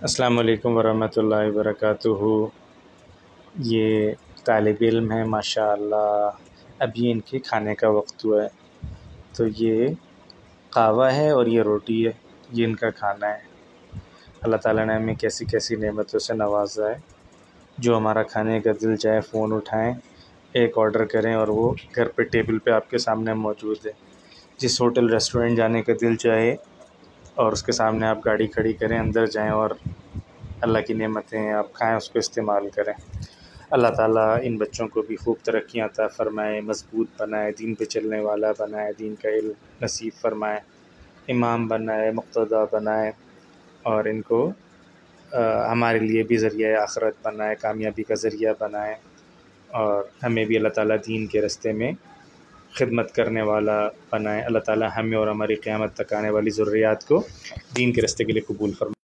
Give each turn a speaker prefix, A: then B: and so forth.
A: السلام علیکم ورحمۃ اللہ وبرکاتہ۔ یہ طالب علم ہیں ماشاء اللہ، ابھی ان کے کھانے کا وقت ہوا ہے، تو یہ قہوہ ہے اور یہ روٹی ہے، یہ ان کا کھانا ہے۔ اللہ تعالیٰ نے ہمیں کیسی کیسی نعمتوں سے نوازا ہے۔ جو ہمارا کھانے کا دل چاہے فون اٹھائیں، ایک آرڈر کریں اور وہ گھر پہ ٹیبل پہ آپ کے سامنے موجود ہے۔ جس ہوٹل ریسٹورنٹ جانے کا دل چاہے اور اس کے سامنے آپ گاڑی کھڑی کریں، اندر جائیں اور اللہ کی نعمتیں آپ کھائیں، اس کو استعمال کریں۔ اللہ تعالیٰ ان بچوں کو بھی خوب ترقیاں عطا فرمائے، مضبوط بنائے، دین پہ چلنے والا بنائے، دین کا علم نصیب فرمائے، امام بنائے، مقتدیٰ بنائے، اور ان کو ہمارے لیے بھی ذریعہ آخرت بنائے، کامیابی کا ذریعہ بنائے، اور ہمیں بھی اللہ تعالیٰ دین کے رستے میں خدمت کرنے والا بنائے۔ اللہ تعالیٰ ہمیں اور ہماری قیامت تک آنے والی ذریات کو دین کے رستے کے لیے قبول فرمائے۔